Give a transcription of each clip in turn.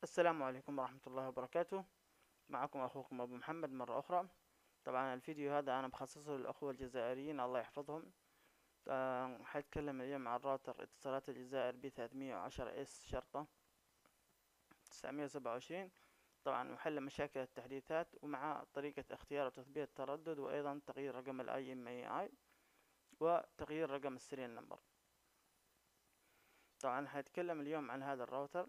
السلام عليكم ورحمة الله وبركاته. معكم أخوكم أبو محمد مرة أخرى. طبعا الفيديو هذا أنا بخصصه للأخوة الجزائريين الله يحفظهم. حيتكلم اليوم عن راوتر اتصالات الجزائر B310S شرطة 927. طبعا وحل مشاكل التحديثات ومع طريقة اختيار وتثبيت التردد، وأيضا تغيير رقم ال IMEI وتغيير رقم السيريال نمبر. طبعا حيتكلم اليوم عن هذا الراوتر.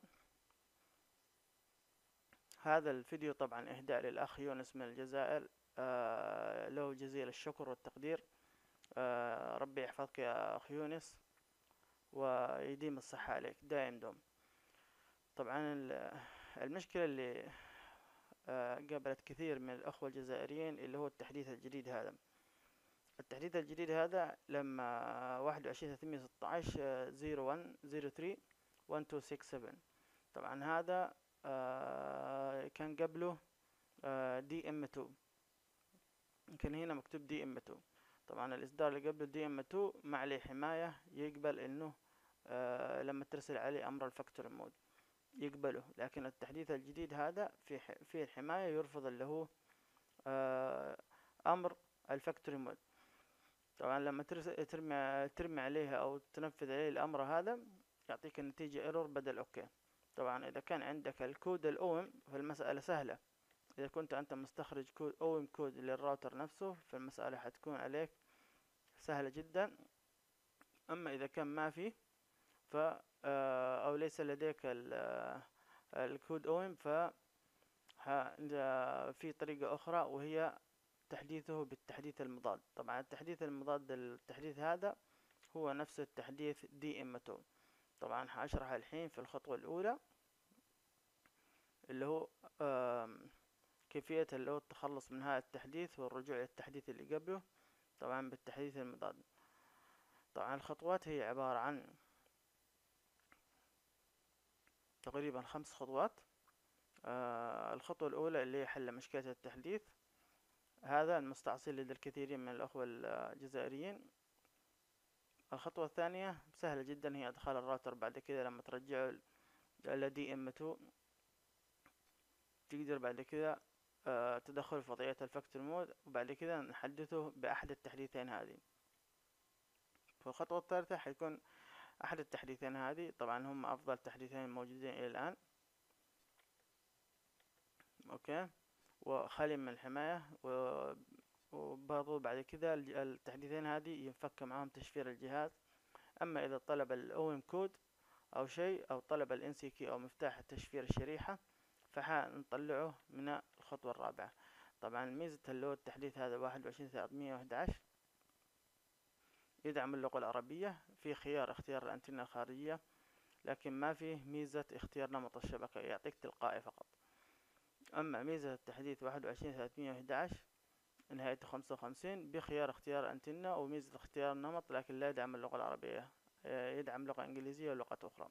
هذا الفيديو طبعا إهداء للأخ يونس من الجزائر، له جزيل الشكر والتقدير. ربي يحفظك يا أخ يونس ويديم الصحة عليك دائم دوم. طبعا المشكلة اللي قابلت كثير من الأخوة الجزائريين اللي هو التحديث الجديد هذا. التحديث الجديد هذا لما 21/3/16 01/03 1267. طبعا هذا كان قبله DM2. كان هنا مكتوب DM2. طبعا الإصدار اللي قبله DM2 ما عليه حماية، يقبل إنه لما ترسل عليه أمر الفاكتوري مود يقبله، لكن التحديث الجديد هذا فيه الحماية يرفض اللي هو أمر الفاكتوري مود. طبعا لما ترمي عليها أو تنفذ عليه الأمر هذا يعطيك النتيجة ايرور بدل اوكي. طبعا إذا كان عندك الكود الأوم فالمسألة سهلة. إذا كنت أنت مستخرج كود أوم كود للراوتر نفسه فالمسألة حتكون عليك سهلة جدا. أما إذا كان ما في ف أو ليس لديك الكود أوم في طريقة أخرى، وهي تحديثه بالتحديث المضاد. طبعا التحديث المضاد للتحديث هذا هو نفس التحديث DM2. طبعا هشرح الحين في الخطوة الأولى اللي هو كيفية اللي هو التخلص من هذا التحديث والرجوع للتحديث اللي قبله طبعا بالتحديث المضاد. طبعا الخطوات هي عبارة عن تقريبا 5 خطوات. الخطوة الأولى اللي هي حل مشكلة التحديث، هذا المستعصي لدى الكثيرين من الأخوة الجزائريين. الخطوة الثانية سهلة جدا، هي إدخال الراوتر بعد كده لما ترجعه إلى DM2. تقدر بعد كده تدخل في وضعية الفاكتوري مود، وبعد كده نحدثه بأحد التحديثين هذه. في الخطوة الثالثة حيكون أحد التحديثين هذه، طبعا هم أفضل تحديثين موجودين إلى الآن، أوكي، وخالي من الحماية. وبرضو بعد كده التحديثين هذه ينفك معهم تشفير الجهاز. أما إذا طلب الأوم كود أو شيء، أو طلب الNC key أو مفتاح تشفير الشريحة، فحنطلعه من الخطوة الرابعة. طبعا ميزة اللي هو التحديث هذا 21/311 يدعم اللغة العربية، في خيار اختيار الأنتنة الخارجية، لكن ما فيه ميزة اختيار نمط الشبكة، يعطيك تلقائي فقط. أما ميزة التحديث 21/311 نهايته 55 بخيار اختيار أنتنة وميزة اختيار النمط، لكن لا يدعم اللغة العربية، يدعم لغة إنجليزية ولغة أخرى.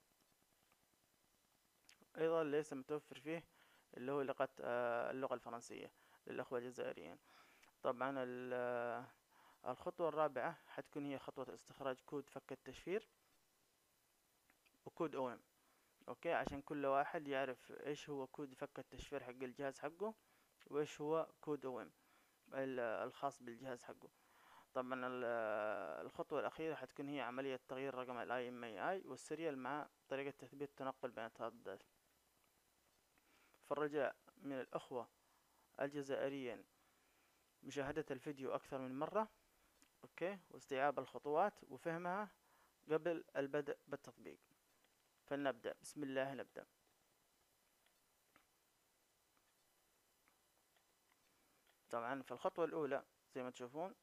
أيضا ليس متوفر فيه اللي هو اللغة الفرنسية للأخوة الجزائريين. طبعا الخطوة الرابعة حتكون هي خطوة استخراج كود فك التشفير وكود OM، اوكي، عشان كل واحد يعرف ايش هو كود فك التشفير حق الجهاز حقه، وايش هو كود OM الخاص بالجهاز حقه. طبعا الخطوة الأخيرة حتكون هي عملية تغيير رقم ال IMEI والسيريال مع طريقة تثبيت تنقل بين الترددات. فالرجاء من الأخوة الجزائريين مشاهدة الفيديو أكثر من مرة، أوكي، واستيعاب الخطوات وفهمها قبل البدء بالتطبيق. فلنبدأ، بسم الله نبدأ. طبعا في الخطوة الأولى زي ما تشوفون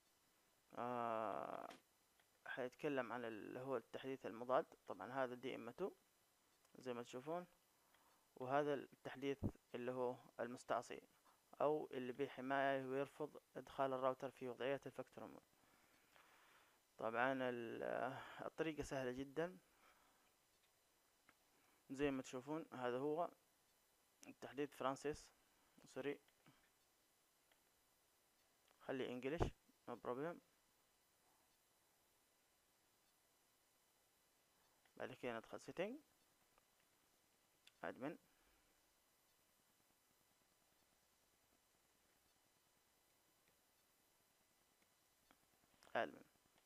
حيتكلم عن اللي هو التحديث المضاد. طبعا هذا DM2 زي ما تشوفون، وهذا التحديث اللي هو المستعصي أو اللي به حماية ويرفض إدخال الراوتر في وضعية الفاكتوري مود. طبعا الطريقة سهلة جدا زي ما تشوفون. هذا هو التحديث فرانسيس، سوري خلي انجليش نو بروبلم. بعد كده ندخل سيتنج ادمن ادمن.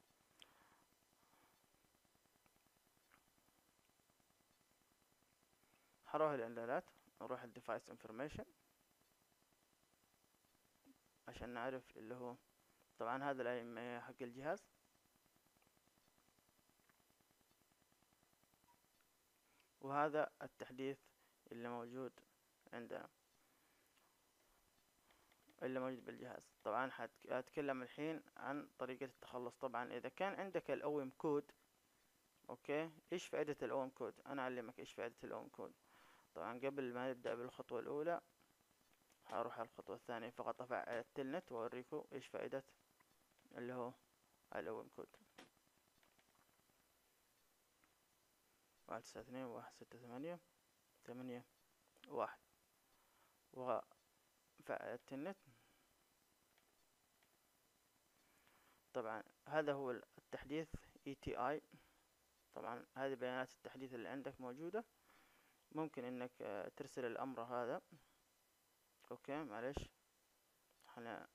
هروح الاعدادات، نروح الديفايس انفورميشن عشان نعرف اللي هو طبعا هذا الاي حق الجهاز، وهذا التحديث اللي موجود عندنا اللي موجود بالجهاز. طبعا هتكلم الحين عن طريقة التخلص. طبعا اذا كان عندك الاوم كود، اوكي، ايش فائدة الاوم كود؟ انا اعلمك ايش فائدة الاوم كود. طبعا قبل ما نبدأ بالخطوة الاولى هروح على الخطوة الثانية، فقط افعل التلنت واوريكم ايش فائدة اللي هو الاوم كود. 192.168.8.1 وفعل التلنت. طبعا هذا هو التحديث ETI. طبعا هذه بيانات التحديث اللي عندك موجودة. ممكن انك ترسل الامر هذا، اوكي، معلش، احنا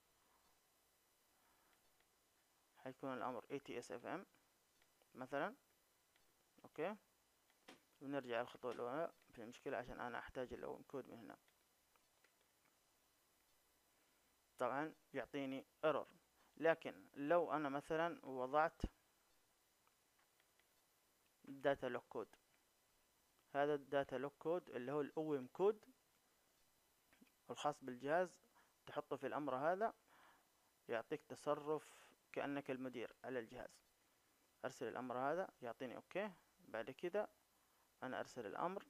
حيكون الامر ATSFM مثلا، اوكي، ونرجع للخطوة الاولى في مشكلة عشان انا احتاج الاوم كود من هنا. طبعا يعطيني ايرور، لكن لو انا مثلا وضعت داتا لوك كود، هذا الداتا لوك كود اللي هو الاوم كود الخاص بالجهاز، تحطه في الامر هذا يعطيك تصرف كأنك المدير على الجهاز. ارسل الامر هذا يعطيني اوكي. بعد كده انا ارسل الامر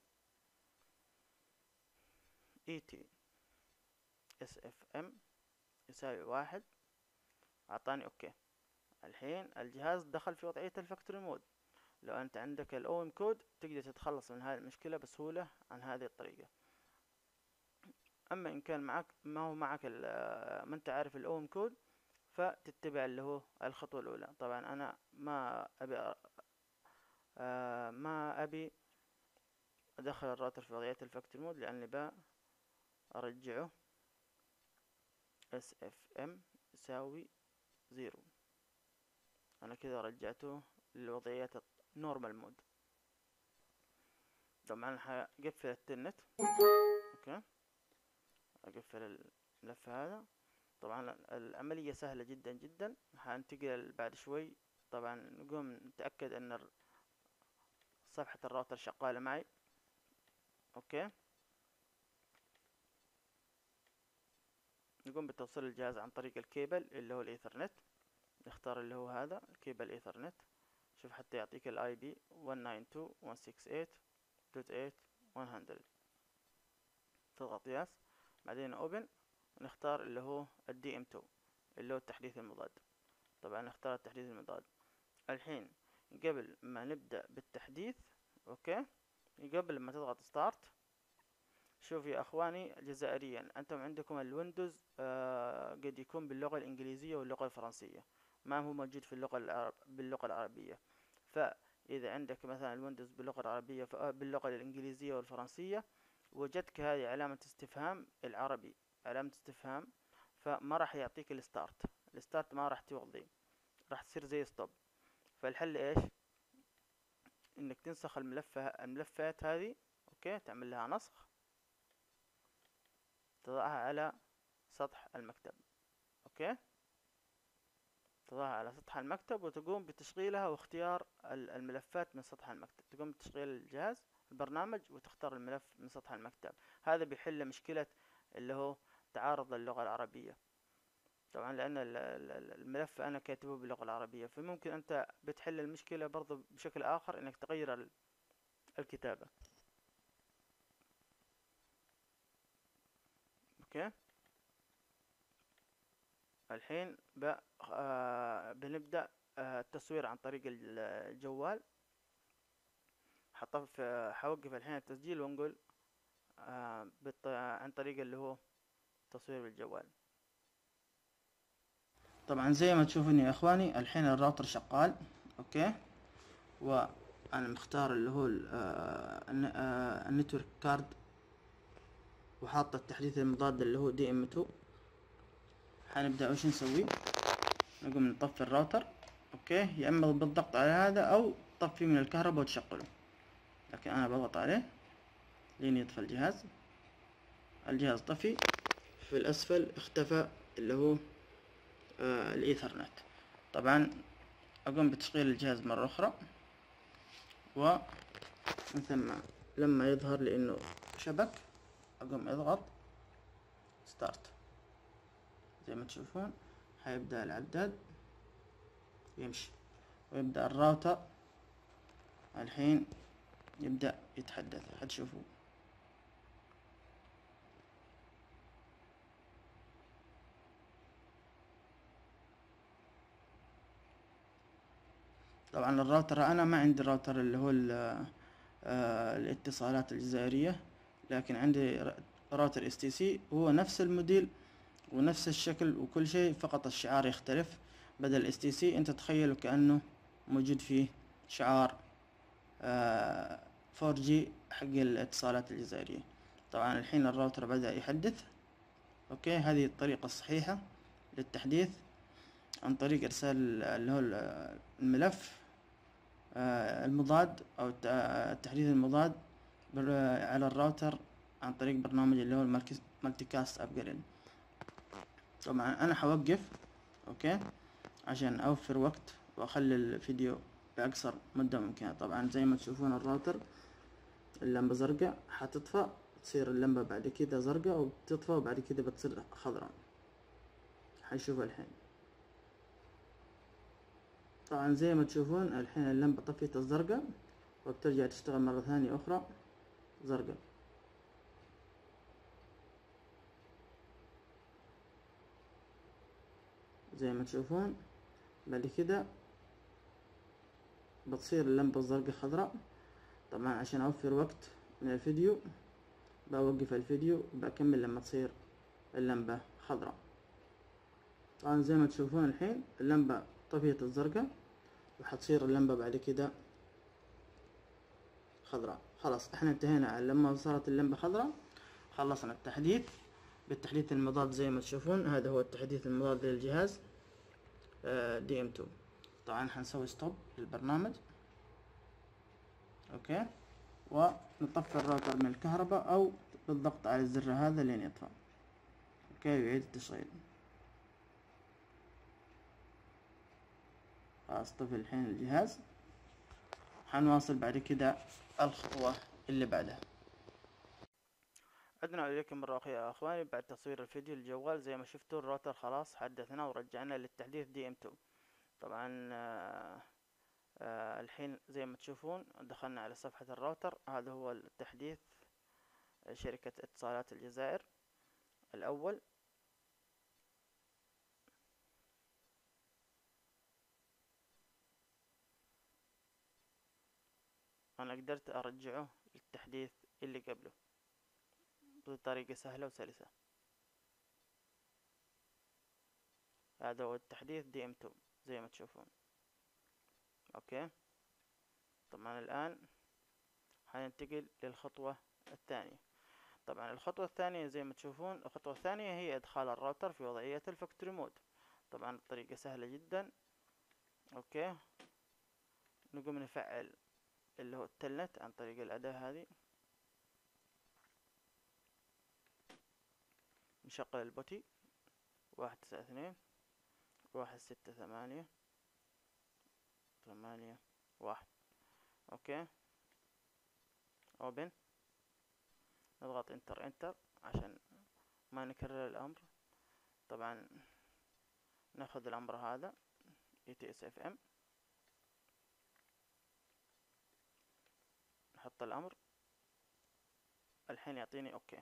ETSFM يساوي 1، اعطاني اوكي. الحين الجهاز دخل في وضعية الفاكتوري مود. لو انت عندك الاوم كود تقدر تتخلص من هذه المشكلة بسهولة عن هذه الطريقة. اما ان كان معك ما هو معك ما انت عارف الاوم كود، فتتبع اللي هو الخطوة الاولى. طبعا انا ما ابي ادخل الراوتر في وضعية الفاكتوري مود، لاني ارجعه SFM يساوي 0. انا كده رجعته لوضعية نورمال مود. طبعا هقفل التلنت، اوكي، اقفل الملف هذا. طبعا العملية سهلة جدا جدا. هنتقل بعد شوي. طبعا نقوم نتأكد ان صفحة الراوتر شغالة معي، اوكي. نقوم بتوصيل الجهاز عن طريق الكيبل اللي هو الايثرنت. نختار اللي هو هذا الكيبل ايثرنت. شوف حتى يعطيك الاي بي 192.168.8.100. تضغط ياس، بعدين اوبن، ونختار اللي هو الدي ام 2 اللي هو التحديث المضاد. طبعا نختار التحديث المضاد. الحين قبل ما نبدأ بالتحديث، اوكي، قبل ما تضغط ستارت، شوف يا اخواني جزائريا، انتم عندكم الويندوز قد يكون باللغة الانجليزية واللغة الفرنسية، ما هو موجود في باللغة العربية. فاذا عندك مثلا الويندوز باللغة العربية باللغة الانجليزية والفرنسية، وجدك هذه علامة استفهام العربي، علامة استفهام، فما راح يعطيك الستارت ما راح توضي، راح تصير زي ستوب. فالحل ايش؟ انك تنسخ الملفات هذه، اوكي، تعمل لها نسخ، تضعها على سطح المكتب، اوكي، تضعها على سطح المكتب وتقوم بتشغيلها واختيار الملفات من سطح المكتب. تقوم بتشغيل الجهاز البرنامج وتختار الملف من سطح المكتب. هذا بيحل مشكلة اللي هو تعارض اللغة العربية. طبعا لأن الملف أنا كاتبه باللغة العربية، فممكن أنت بتحل المشكلة برضو بشكل آخر، إنك تغير الكتابة، أوكي. الحين بنبدأ التصوير عن طريق الجوال. حوقف الحين التسجيل ونقول عن طريق اللي هو تصوير بالجوال. طبعا زي ما تشوفون يا اخواني الحين الراوتر شغال، اوكي، وانا مختار اللي هو النتورك كارد، وحاط التحديث المضاد اللي هو DM2. حنبدأ وش نسوي؟ نقوم نطفي الراوتر. اوكي، يا اما بالضغط على هذا او تطفيه من الكهرباء وتشغله، لكن انا بضغط عليه لين يطفى الجهاز. الجهاز طفي، في الاسفل اختفى اللي هو الايثرنت. طبعا اقوم بتشغيل الجهاز مرة اخرى، ومن ثم لما يظهر لي انه شبك اقوم اضغط ستارت. زي ما تشوفون حيبدأ العداد يمشي، ويبدأ الراوتر الحين يبدأ يتحدث. هتشوفوا طبعا الراوتر، انا ما عندي الراوتر اللي هو الاتصالات الجزائرية، لكن عندي راوتر اس تي سي، هو نفس الموديل ونفس الشكل وكل شيء، فقط الشعار يختلف. بدل اس تي سي انت تخيلوا كأنه موجود فيه شعار 4G حق الاتصالات الجزائرية. طبعا الحين الراوتر بدأ يحدث. اوكي، هذه الطريقة الصحيحة للتحديث، عن طريق ارسال اللي هو الملف المضاد او التحديث المضاد على الراوتر عن طريق برنامج اللي هو المالتي كاست ابجريد. طبعا انا حوقف اوكي عشان اوفر وقت واخلي الفيديو باقصر مدة ممكنة. طبعا زي ما تشوفون الراوتر اللمبة زرقاء حتطفى، تصير اللمبة بعد كده زرقاء وبتطفى، وبعد كده بتصير خضراء. حنشوفها الحين. طبعا زي ما تشوفون الحين اللمبة طفيت الزرقاء، وبترجع تشتغل مرة ثانية أخرى زرقاء. زي ما تشوفون بعد كده بتصير اللمبة الزرقاء خضراء. طبعا عشان أوفر وقت من الفيديو بوقف الفيديو وبكمل لما تصير اللمبة خضراء. طبعا زي ما تشوفون الحين اللمبة طفيت الزرقاء، وحتصير اللمبة بعد كده خضراء. خلاص احنا انتهينا. لما صارت اللمبة خضراء خلصنا التحديث بالتحديث المضاد. زي ما تشوفون هذا هو التحديث المضاد للجهاز DM2. طبعا حنسوي ستوب للبرنامج. اوكي، ونطفي الراوتر من الكهرباء او بالضغط على الزر هذا لين يطفى. اوكي، ويعيد التشغيل. خلاص طفي الحين الجهاز. حنواصل بعد كده الخطوة اللي بعدها. عدنا إليكم مرة أخرى يا أخواني بعد تصوير الفيديو الجوال. زي ما شفتوا الراوتر خلاص حدثنا ورجعنا للتحديث DM2. طبعا الحين زي ما تشوفون دخلنا على صفحة الراوتر. هذا هو التحديث شركة اتصالات الجزائر الأول. أنا قدرت أرجعه للتحديث اللي قبله بطريقة سهلة وسلسة. هذا هو التحديث DM2 زي ما تشوفون. اوكي، طبعا الآن حننتقل للخطوة الثانية. طبعا الخطوة الثانية زي ما تشوفون، الخطوة الثانية هي إدخال الراوتر في وضعية الفاكتوري مود. طبعا الطريقة سهلة جدا. اوكي، نقوم نفعل اللي هو التلنت عن طريق الأداة هذه. نشغل البوتي 192.168.8.1. اوكي، اوبن. نضغط انتر عشان ما نكرر الامر. طبعا ناخذ الامر هذا ETSFM، نحط الامر. الحين يعطيني اوكي.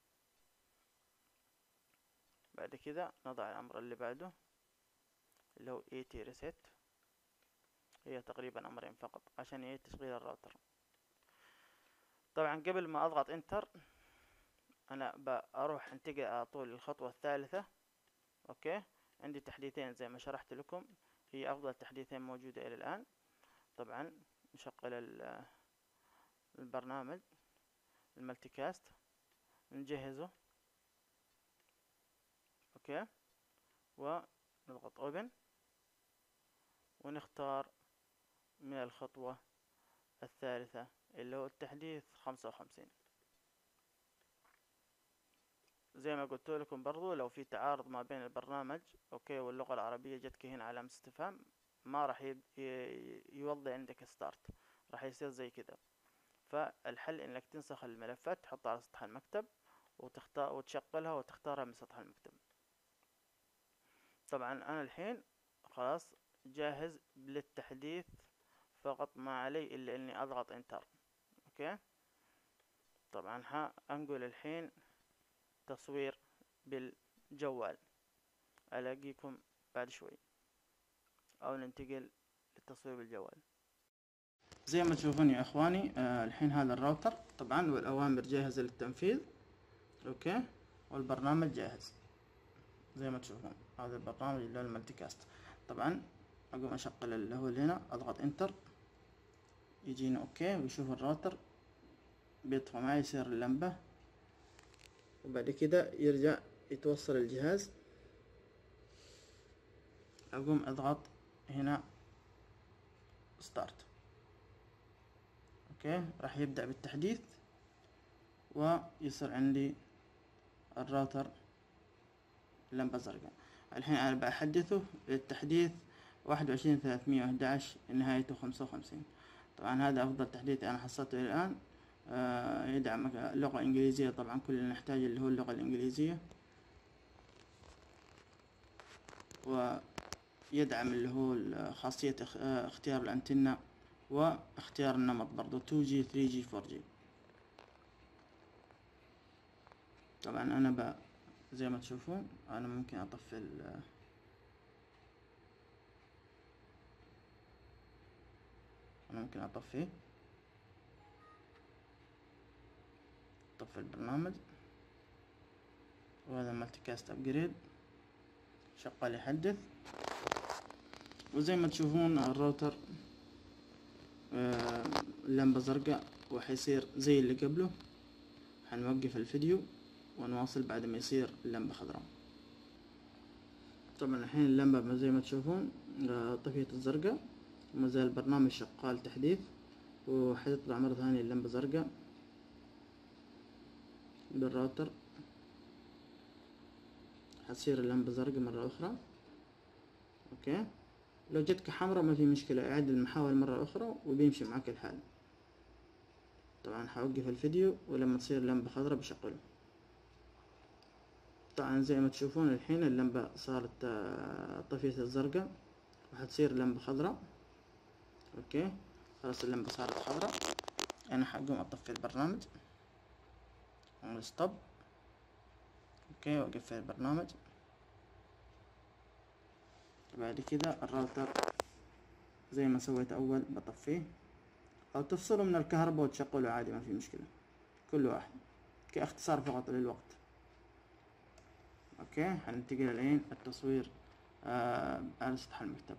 بعد كذا نضع الامر اللي بعده اللي هو ET-reset. هي تقريبا امرين فقط عشان يعيد تشغيل الراوتر. طبعا قبل ما اضغط انتر انا بروح انتقل على طول للخطوة الثالثة. اوكي، عندي تحديثين زي ما شرحت لكم، هي افضل تحديثين موجودة الى الان. طبعا نشغل البرنامج المالتي كاست، نجهزه. اوكي، ونضغط اوبن. ونختار من الخطوة الثالثة اللي هو التحديث 55. زي ما قلت لكم برضو لو في تعارض ما بين البرنامج اوكي واللغة العربية جتك هنا علامة استفهام، ما راح يوضع عندك ستارت، راح يصير زي كذا. فالحل انك تنسخ الملفات تحطها على سطح المكتب وتختار وتشغلها وتختارها من سطح المكتب. طبعا انا الحين خلاص جاهز للتحديث، فقط ما علي الا اني اضغط انتر. اوكي طبعا هنقل الحين تصوير بالجوال، الاقيكم بعد شوي او ننتقل للتصوير بالجوال. زي ما تشوفون يا اخواني الحين هذا الراوتر طبعا والاوامر جاهزة للتنفيذ. اوكي والبرنامج جاهز زي ما تشوفون، هذا البرنامج اللي هو الملتي كاست. طبعا اقوم اشغل اللي هو هنا، اضغط انتر يجينا اوكي ويشوف الراوتر بيطفى معي، يصير اللمبة وبعد كده يرجع يتوصل الجهاز. اقوم اضغط هنا ستارت. اوكي راح يبدأ بالتحديث ويصير عندي الراوتر لمبة زرقاء. الحين انا بحدثه للتحديث 21.311 نهايته 55. طبعا هذا افضل تحديث انا حصلته الى الان. يدعم اللغة الانجليزية، طبعا كل اللي نحتاجه اللي هو اللغة الانجليزية، ويدعم اللي هو خاصية اختيار الانتنة واختيار النمط برضو 2G 3G 4G. طبعا انا زي ما تشوفون انا ممكن اطفي اطفي البرنامج. وهذا مالتي كاست ابجريد شغال يحدث. وزي ما تشوفون الراوتر اللمبة زرقاء وحيصير زي اللي قبله. حنوقف الفيديو ونواصل بعد ما يصير اللمبة خضراء. طبعا الحين اللمبة زي ما تشوفون طفيت الزرقاء وما زال البرنامج شغال تحديث، وحتطلع مرة ثانية اللمبة زرقاء بالراوتر، حتصير اللمبة زرقاء مرة أخرى. أوكي لو جتك حمرا ما في مشكلة، اعد المحاولة مرة أخرى وبيمشي معك الحال. طبعا حوقف الفيديو ولما تصير لمبة خضراء بشغله. طبعا زي ما تشوفون الحين اللمبة صارت طفيت الزرقاء وحتصير لمبة خضراء. اوكي خلاص اللمبة صارت خضراء. انا حقوم اطفي البرنامج ستوب. اوكي واقفل البرنامج. بعد كده الراوتر زي ما سويت اول بطفيه، او تفصله من الكهرباء وتشغله عادي ما في مشكلة، كل واحد كاختصار فقط للوقت. اوكي حننتقل الحين التصوير على سطح المكتب.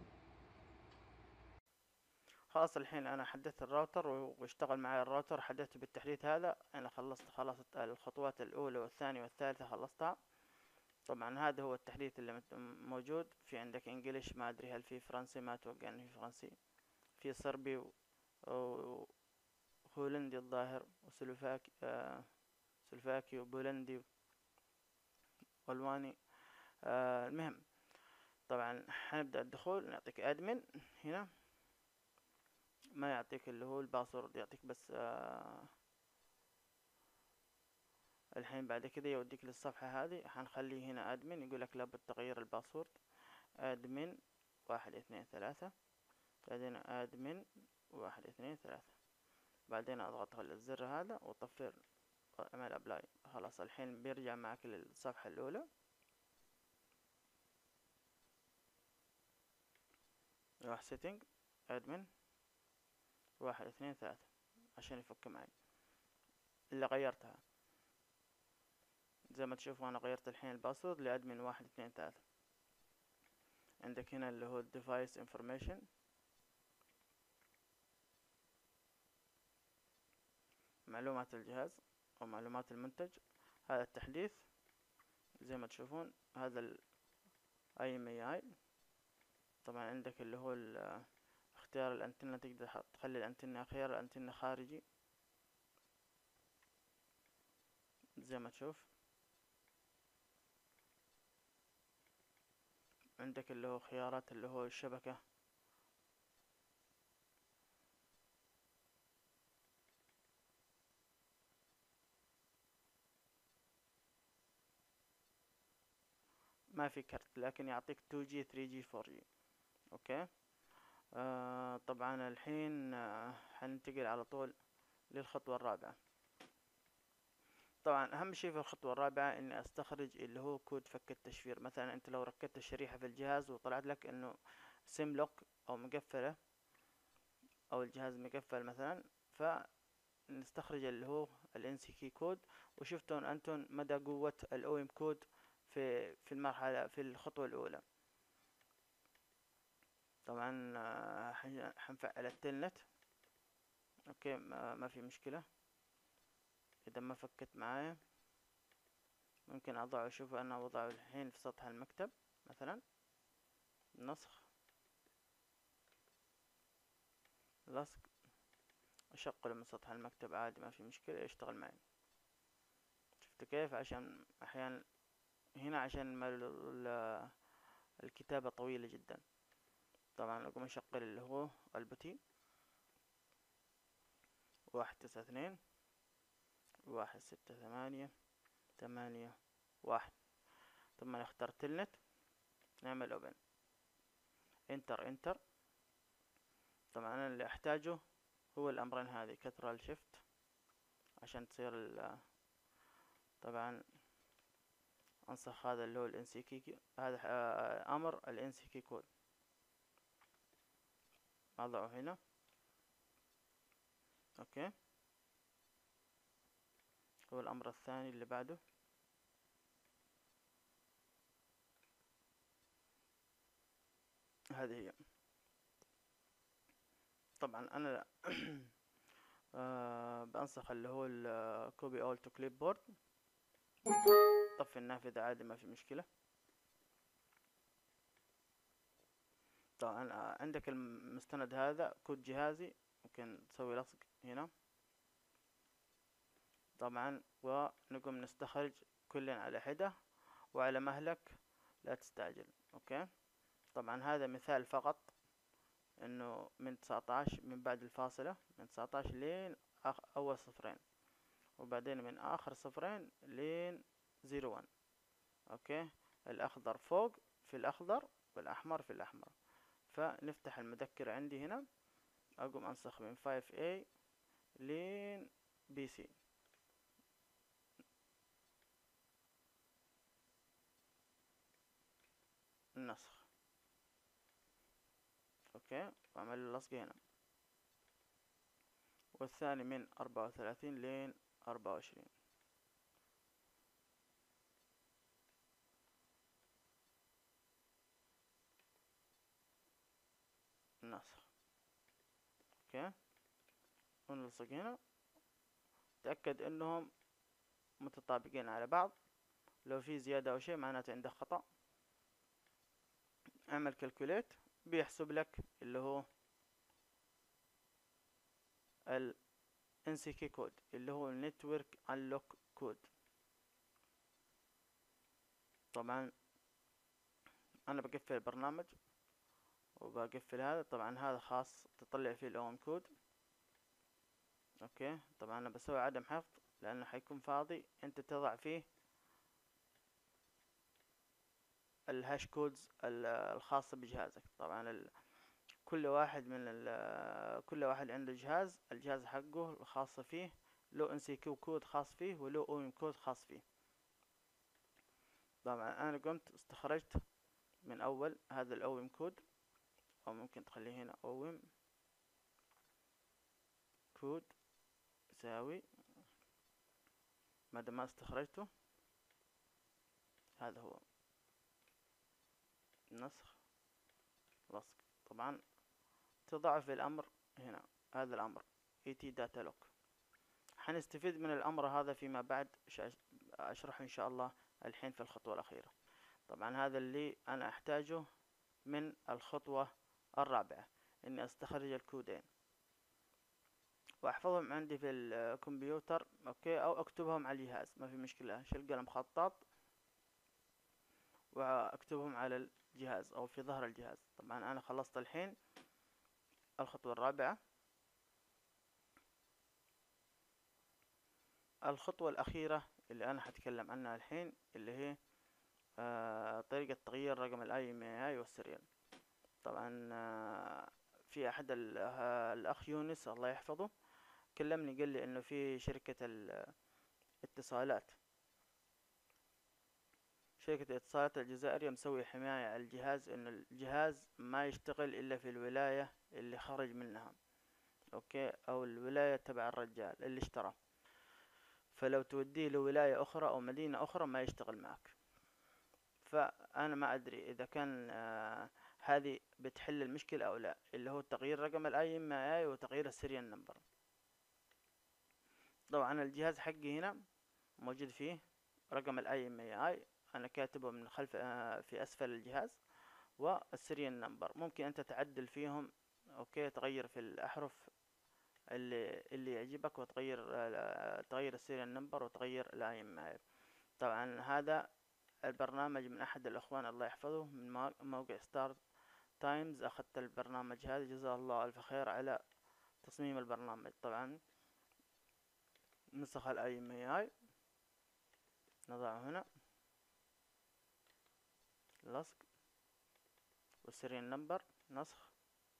خلاص الحين انا حدثت الراوتر واشتغل معي الراوتر، حدثته بالتحديث هذا. انا خلصت خلاص الخطوات الاولى والثانية والثالثة خلصتها. طبعا هذا هو التحديث اللي موجود. في عندك انجليش، ما ادري هل في فرنسي، ما اتوقع انه في فرنسي، في صربي وهولندي الظاهر وسلوفاكي سلوفاكي وبولندي والواني. المهم طبعا حنبدأ الدخول. نعطيك ادمن هنا، ما يعطيك اللي هو الباسورد، يعطيك بس الحين بعد كده يوديك للصفحة هذه. حنخليه هنا ادمن، يقولك لابد تغيير الباسورد. ادمن 1 2 3، بعدين ادمن 1 2 3، بعدين اضغط على الزر هذا وطفر اعمل ابلاي. خلاص الحين بيرجع معك للصفحة الاولى. روح سيتنج ادمن 1 2 3 عشان يفك معي اللي غيرتها. زي ما تشوفوا انا غيرت الحين الباسورد لادمن 1 2 3. عندك هنا اللي هو device information، معلومات الجهاز او معلومات المنتج. هذا التحديث زي ما تشوفون، هذا IMEI طبعا عندك اللي هو اختيار الانتنة، تقدر تخلي الانتنة خيار الانتنة خارجي زي ما تشوف. عندك اللي هو خيارات اللي هو الشبكة، ما في كرت لكن يعطيك 2G 3G 4G. اوكي. طبعا الحين حننتقل على طول للخطوة الرابعة. طبعا اهم شيء في الخطوة الرابعة اني استخرج اللي هو كود فك التشفير. مثلا انت لو ركبت الشريحة في الجهاز وطلعت لك انه سيم لوك او مقفلة او الجهاز مقفل مثلا، فنستخرج اللي هو الانسي كود. وشفتون انتم مدى قوة الاو ام كود في المرحلة في الخطوة الاولى. طبعا حنفعل التلنت. اوكي، ما في مشكلة. اذا ما فكت معايا ممكن اضعه. شوف انا وضعه الحين في سطح المكتب مثلا، نسخ، لصق، اشغله من سطح المكتب عادي، ما في مشكلة، يشتغل معي. شفت كيف؟ عشان احيانا هنا عشان الكتابة طويلة جدا. طبعا اقوم اشغل اللي هو البوتي 192 168 8 1. ثم نختار تلنت، نعمل اوبن، انتر انتر. طبعا انا اللي احتاجه هو الامرين هذه، كنترول شيفت عشان تصير طبعا انسخ هذا اللي هو الانسي كي، هذا امر الانسي كي كود، اضعه هنا. اوكي. هو الامر الثاني اللي بعده، هذه هي. طبعا انا بنسخ اللي هو الكوبي اول تو كليب بورد. طفي النافذة عادي، ما في مشكلة. طبعا عندك المستند هذا كود جهازي، ممكن تسوي لصق هنا. طبعا ونقوم نستخرج كل على حدة وعلى مهلك، لا تستعجل. اوكي. طبعا هذا مثال فقط، انه من 19 من بعد الفاصلة من 19 لين اول صفرين، وبعدين من اخر صفرين لين 01. اوكي. الاخضر فوق في الاخضر والاحمر في الاحمر. فنفتح المذكر عندي هنا، اقوم انسخ من 5A لين BC. النسخ. اوكي، واعمل اللصق هنا. والثاني من 34 لين 24. النسخ. اوكي، ونلصق هنا. تأكد انهم متطابقين على بعض. لو في زيادة او شيء معناته عندك خطأ. اعمل كالكوليت، بيحسب لك اللي هو ال NCK كود اللي هو Network Unlock كود. طبعا انا بقفل البرنامج وبقفل هذا. طبعا هذا خاص تطلع فيه الأوم كود. اوكي. طبعا انا بسوي عدم حفظ لانه حيكون فاضي، انت تضع فيه الهاش كودز الخاصة بجهازك. طبعا كل واحد كل واحد عنده الجهاز حقه الخاص فيه، له NCK كود خاص فيه وله OM كود خاص فيه. طبعا انا قمت استخرجت من اول هذا الأوم كود، او ممكن تخليه هنا OM كود يساوي، ما دام ما استخرجته هذا هو نسخ لصق. طبعا تضع في الامر هنا هذا الامر ET-data-lock. حنستفيد من الامر هذا فيما بعد، اشرحه ان شاء الله الحين في الخطوة الاخيرة. طبعا هذا اللي انا احتاجه من الخطوة الرابعة، اني استخرج الكودين واحفظهم عندي في الكمبيوتر، اوكي، او اكتبهم على الجهاز، ما في مشكلة، اشيل قلم خطاط واكتبهم على الجهاز او في ظهر الجهاز. طبعا انا خلصت الحين الخطوة الرابعة. الخطوة الأخيرة اللي أنا هتكلم عنها الحين اللي هي طريقة تغيير رقم ال IMEI والسيريال. طبعا في أحد الأخ يونس الله يحفظه كلمني، قال لي إنه في شركة الاتصالات الجزائرية مسوي حماية على الجهاز، إنه الجهاز ما يشتغل إلا في الولاية اللي خرج منها، أوكي، أو الولاية تبع الرجال اللي اشترى، فلو توديه لولاية أخرى أو مدينة أخرى ما يشتغل معك. فأنا ما أدري إذا كان هذه بتحل المشكلة أو لا، اللي هو تغيير رقم ال IMEI وتغيير السيريال نمبر. طبعا الجهاز حقي هنا موجود فيه رقم ال IMEI، أنا كاتبه من خلف في أسفل الجهاز، والسيريال نمبر ممكن أنت تعدل فيهم، أوكي، تغير في الأحرف اللي يعجبك، وتغير تغير السيريال نمبر وتغير ال IMEI. طبعا هذا البرنامج من أحد الأخوان الله يحفظه من موقع ستار تايمز، أخذت البرنامج هذا، جزاه الله ألف خير على تصميم البرنامج. طبعا نسخ ال IMEI نضعه هنا، لصق، والسيريال نمبر نسخ،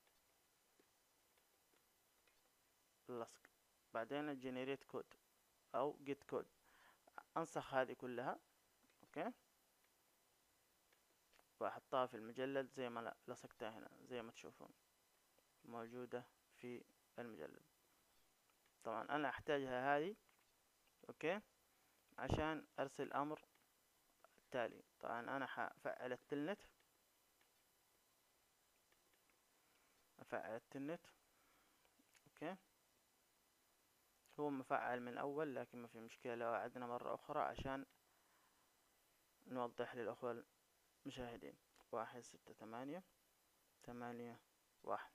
لصق، بعدين الجنريت كود أو جيت كود، أنسخ هذه كلها، أوكي، وأحطها في المجلد زي ما لصقتها هنا، زي ما تشوفون موجودة في المجلد. طبعا أنا أحتاجها هذه، أوكي، عشان أرسل أمر التالي. طبعا أنا هفعل التلنت، أفعل التلنت، أوكي، هو مفعل من أول لكن ما في مشكلة، لو أعدنا مرة أخرى عشان نوضح للأخوة المشاهدين. 16881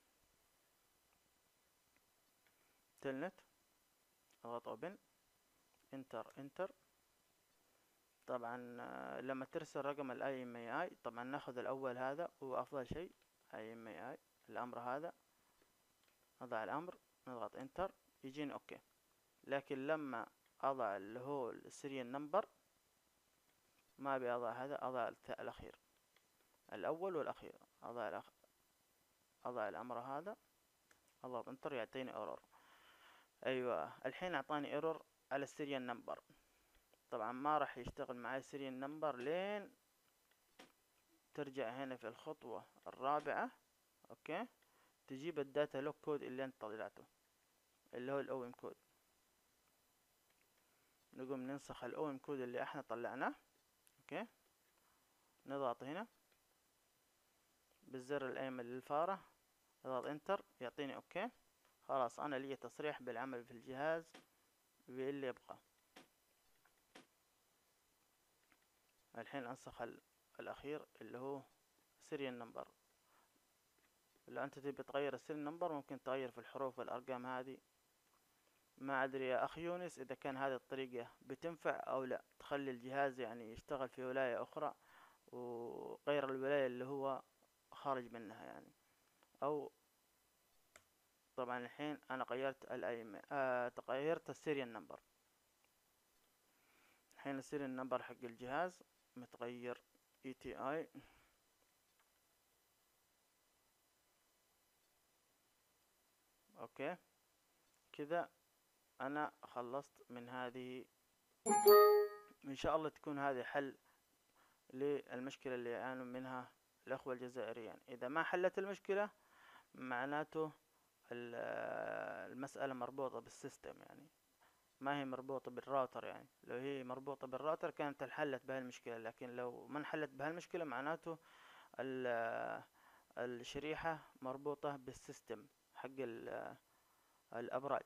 تلنت، اضغط اوبن، انتر انتر. طبعا لما ترسل رقم ال IMEI طبعا ناخذ الأول هذا، هو أفضل شيء IMEI الأمر هذا، نضع الأمر، نضغط انتر، يجيني أوكي. لكن لما أضع اللي هو السيريال نمبر ما أبي أضع هذا، أضع الأخير، الأول والأخير، أضع الأمر هذا، أضغط انتر، يعطيني ايرور. أيوة الحين أعطاني ايرور على السيريال نمبر. طبعا ما راح يشتغل معي السيريال نمبر لين ترجع هنا في الخطوة الرابعة، اوكي، تجيب الداتا لوك كود اللي انت طلعته اللي هو الاو ام كود. نقوم ننسخ الاو ام كود اللي احنا طلعناه، اوكي، نضغط هنا بالزر الايمن للفارة، اضغط انتر، يعطيني اوكي. خلاص انا لي تصريح بالعمل في الجهاز باللي يبقى. الحين انسخ الاخير اللي هو سيريال نمبر. لو انت تبي تغير السيريال نمبر ممكن تغير في الحروف والارقام هذه. ما ادري يا اخ يونس اذا كان هذه الطريقة بتنفع او لا، تخلي الجهاز يعني يشتغل في ولاية اخرى وغير الولاية اللي هو خارج منها يعني. او طبعا الحين انا غيرت الايم تغيرت السيريال نمبر. الحين السيريال نمبر حق الجهاز متغير ETI، اوكي، كذا انا خلصت من هذه. ان شاء الله تكون هذه حل للمشكلة اللي يعانوا منها الاخوة الجزائريين. اذا ما حلت المشكلة معناته المسألة مربوطة بالسيستم، يعني ما هي مربوطة بالراوتر. يعني لو هي مربوطة بالراوتر كانت انحلت بهالمشكلة، لكن لو ما انحلت بهالمشكلة معناته الشريحة مربوطة بالسيستم حق الأبراج.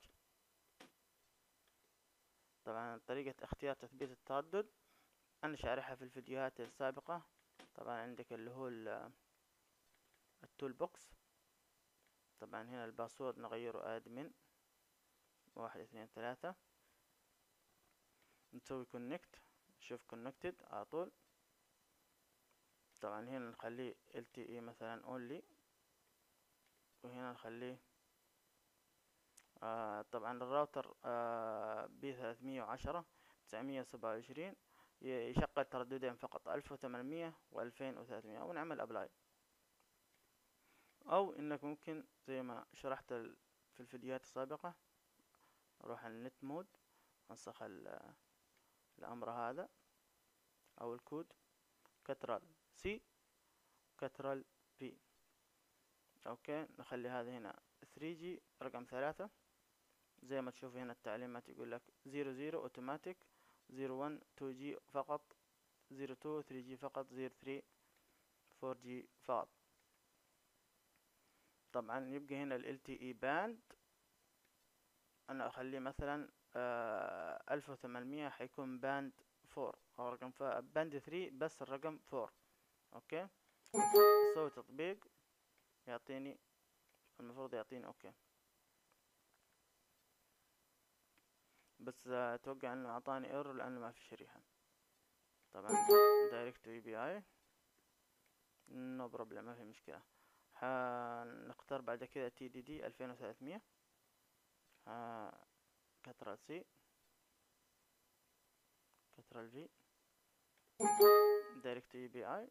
طبعا طريقة اختيار تثبيت التردد أنا شارحها في الفيديوهات السابقة. طبعا عندك اللي هو التول بوكس. طبعا هنا الباسورد نغيره ادمن 1 2 3. نسوي كونكت، نشوف كونكتد على طول. طبعا هنا نخليه LTE مثلا only، وهنا نخليه طبعا الراوتر B310 927 يشغل ترددين فقط 1800 و2300، ونعمل ابلاي. او انك ممكن زي ما شرحت في الفيديوهات السابقة، اروح على النت مود، انسخ الامر هذا او الكود كترال سي كترال بي. اوكي، نخلي هذا هنا 3G رقم 3. زي ما تشوف هنا التعليمات يقول لك 00 اوتوماتيك، 01 2G فقط، 02 3G فقط، 03 4G فقط. طبعا يبقى هنا ال LTE باند انا اخليه مثلا 1800 حيكون باند 4 او رقم باند 3 بس الرقم 4. اوكي، اسوي تطبيق يعطيني، المفروض يعطيني اوكي، بس اتوقع انه اعطاني ايرور لانه ما في شريحة. طبعا دايركت API نو بروبلم، ما في مشكلة. نختار بعد كده TDD 2300 كترال سي كترال في دايركت API.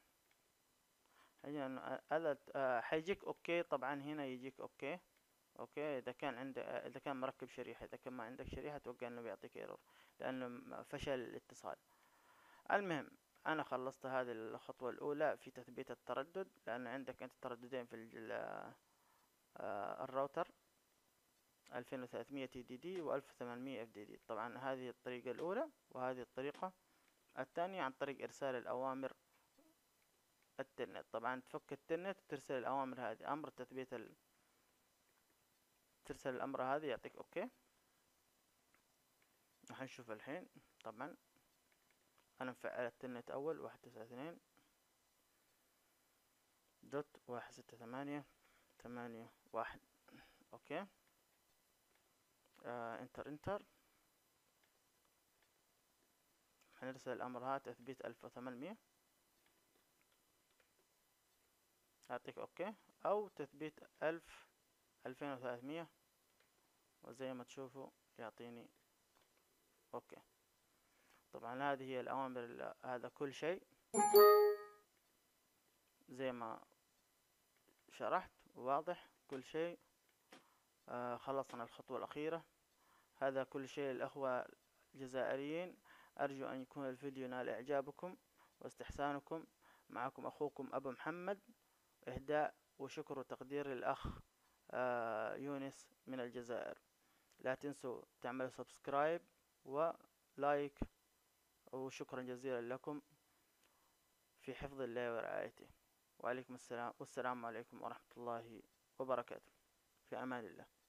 هذا حيجيك اوكي. طبعا هنا يجيك اوكي اذا كان عندك، اذا كان مركب شريحة. اذا كان ما عندك شريحة اتوقع انه بيعطيك ايرور لانه فشل الاتصال. المهم انا خلصت هذه الخطوة الاولى في تثبيت التردد، لان عندك انت ترددين في الراوتر 2300 TDD و 1800 FDD. طبعا هذه الطريقة الاولى، وهذه الطريقة الثانية عن طريق ارسال الاوامر التلنت. طبعا تفك التلنت وترسل الاوامر هذه، امر تثبيت ترسل الامر هذه يعطيك اوكي. راح نشوف الحين. طبعا انا مفعل التلنت اول 192.168.8.1. اوكي، انتر. حنرسل الامر هذا تثبيت 1800 اعطيك اوكي، او تثبيت 2300 وزي ما تشوفوا يعطيني اوكي. طبعا هذه هي الاوامر، هذا كل شيء زي ما شرحت واضح كل شيء. خلصنا الخطوة الأخيرة. هذا كل شيء الأخوة الجزائريين. أرجو أن يكون الفيديو نال إعجابكم واستحسانكم. معكم أخوكم أبو محمد. إهداء وشكر وتقدير للأخ يونس من الجزائر. لا تنسوا تعملوا سبسكرايب ولايك، وشكرا جزيلا لكم في حفظ الله ورعايته. وعليكم السلام، والسلام عليكم ورحمة الله وبركاته. في أمان الله.